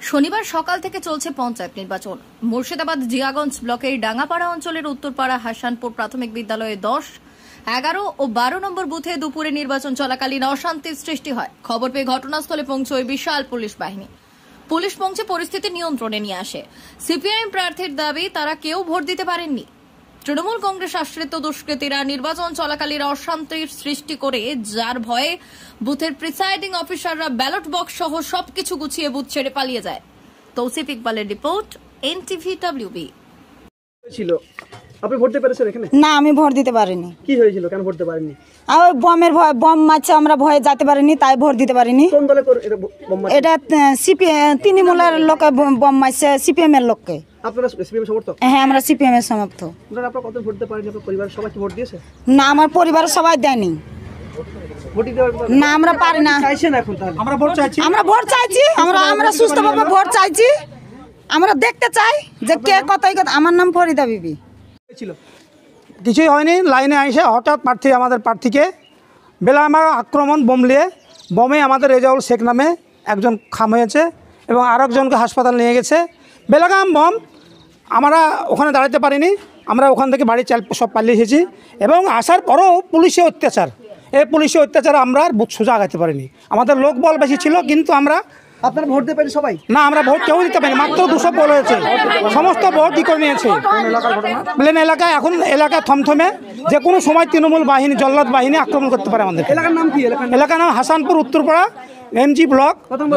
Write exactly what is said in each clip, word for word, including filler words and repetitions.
শনিবার সকাল থেকে চলছে পঞ্চায়েত নির্বাচন। মুর্শিদাবাদ জিয়াগঞ্জ ব্লকের ডাঙ্গাপাড়া অঞ্চলের উত্তরপাড়া হাসানপুর প্রাথমিক বিদ্যালয়ে দশ, এগারো ও বারো নম্বর বুথে দুপুরে নির্বাচন চলাকালীন অশান্তির সৃষ্টি হয়। খবর পেয়ে ঘটনাস্থলে পৌঁছয় বিশাল পুলিশ বাহিনী। পুলিশ পৌঁছে পরিস্থিতি নিয়ন্ত্রণে নিয়ে আসে। সিপিআইএম প্রার্থীর দাবি তারা কেউ ভোট দিতে পারেননি। তৃণমূল কংগ্রেস আশ্রিত দুষ্কৃতীরা নির্বাচন চলাকালীন অশান্তির সৃষ্টি করে, যার ভয়ে বুথের প্রিসাইডিং অফিসাররা ব্যালট বক্স সহ সবকিছু গুছিয়ে বুথ ছেড়ে পালিয়ে যায়। তৌসিফ ইকবালের রিপোর্ট, এনটিভি ডাব্লিউবি। ছিল আপনি ভোট দিতে পেরেছেন এখানে? না, আমি ভোট দিতে পারিনি। কি হয়েছিল, কেন ভোট দিতে পারেননি? আর ওই বমের ভয়, বম মারছে, আমরা ভয়ে যেতে পারিনি, তাই ভোট দিতে পারিনি। কোন দলে করে এটা বম মারছে? এটা সিপিএম তৃণমূলের লোকে বম মারছে, সিপিএম এর লোককে। আপনারা সিপিএম সমর্থক? হ্যাঁ, আমরা সিপিএম এর সমর্থক। আপনারা কত ভোট দিতে পারেননি? আপনার পরিবারের সবাই কি ভোট দিয়েছে? না, আমার পরিবারের সবাই দেয়নি। ভোট দিতে না, আমরা পারি না। চাইছেন এখন? তাহলে আমরা ভোট চাইছি। আমরা ভোট চাইছি, আমরা আমরা সুস্থভাবে ভোট চাইছি। আমরা দেখতে চাই যে কে কতই কত। আমার নাম ফরিদা বিবি। ছিল কিছুই হয়নি, লাইনে আইসে হঠাৎ প্রার্থী আমাদের প্রার্থীকে বেলামা আক্রমণ বোম নিয়ে, বোমে আমাদের রেজাউল শেখ নামে একজন খাম হয়েছে এবং আরেকজনকে হাসপাতাল নিয়ে গেছে। বেলাগাম বম, আমরা ওখানে দাঁড়াতে পারিনি, আমরা ওখান থেকে বাড়ি চাল সব পালিয়ে এসেছি এবং আসার পরও পুলিশে অত্যাচার, এই পুলিশে অত্যাচার আমরা আর বুথ সোজা আগাতে পারিনি। আমাদের লোক বল বেশি ছিল, কিন্তু আমরা আপনারা ভোট দিতে পারেন সবাই? না, আমরা ভোট কেউ দিতে পারিনি। মাত্র দুশো পোল হয়েছে, সমস্ত ভোট ই করে নিয়েছে প্লেন এলাকায়। এখন এলাকা থমথমে, যে কোনো সময় তৃণমূল বাহিনী, জল্লাদ বাহিনী আক্রমণ করতে পারে আমাদের। এলাকার নাম কি? এলাকার নাম হাসানপুর উত্তরপাড়া এমজি ব্লক।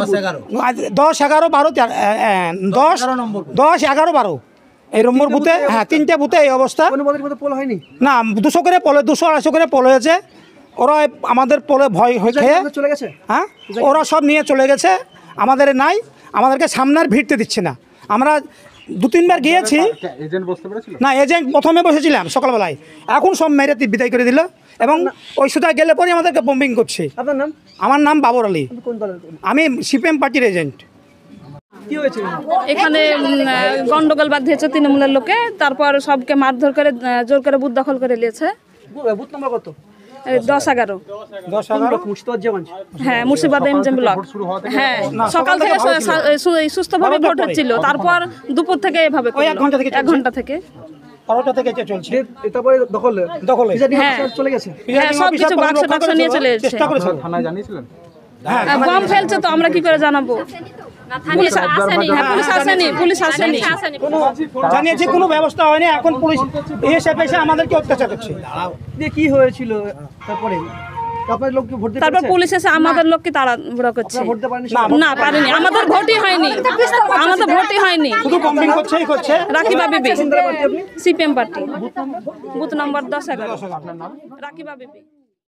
দশ এগারো বারো দশ দশ এগারো বারো এই নম্বর বুথে। হ্যাঁ, তিনটে বুথে এই অবস্থা। পোল হয়নি? না, দুশো করে পোল, দুশো আড়াইশো করে পোল হয়েছে। ওরা আমাদের পোলে ভয় হয়ে চলে গেছে। হ্যাঁ, ওরা সব নিয়ে চলে গেছে, আমাদের নাই, আমাদেরকে সামনের ভিড়তে দিচ্ছে না। আমরা দু তিনবার গিয়েছি। না, এজেন্ট প্রথমে বসেছিলাম সকালবেলায়, এখন সব মেরে বিদায় করে দিল এবং ওই সুতা গেলে পরে আমাদেরকে বম্বিং করছে। আপনার নাম? আমার নাম বাবর আলী, কোন দলের? আমি সিপিএম পার্টির এজেন্ট। কি হয়েছে এখানে? গন্ডগোল বাঁধিয়েছে তৃণমূলের লোকে, তারপর সবকে মারধর করে জোর করে বুথ দখল করে নিয়েছে। বুথ নম্বর কত? দশ এগারো। দশ এগারো হ্যাঁ, মুর্শিদাবাদ এমজি ব্লক। হ্যাঁ, সকাল থেকে সুস্থভাবে ভোট হচ্ছিল, তারপর দুপুর থেকে এভাবে এক ঘন্টা থেকে এক ঘন্টা থেকে বারোটা থেকে চলছে। তারপরে দখল দখল হ্যাঁ চলে গেছে। হ্যাঁ, সব কিছু বাক্স টাক্স নিয়ে চলে এসেছে। থানায় জানিয়েছিলেন? বম ফেলছে তো আমরা কি করে জানাবো? পুলিশ আসেনি। হ্যাঁ, পুলিশ আসেনি, পুলিশ আসেনি। জানিয়েছি, কোনো ব্যবস্থা হয়নি। এখন পুলিশ এসে এসে আমাদেরকে অত্যাচার করছে। কি হয়েছিল তারপরে? আপনার লোক কি ভোট দিতে? তারপর পুলিশ এসে আমাদের লোককে তাড়াহুড়া করছে। ভোট দিতে পারেনি? না, পারিনি। আমাদের ভোটই হয়নি, আমাদের ভোটই হয়নি। শুধু বম্বিং করছে, এই করছে। রাকিবা বিবি, সিপিএম পার্টি, বুথ নম্বর দশ এগারো। রাকিবা বিবি।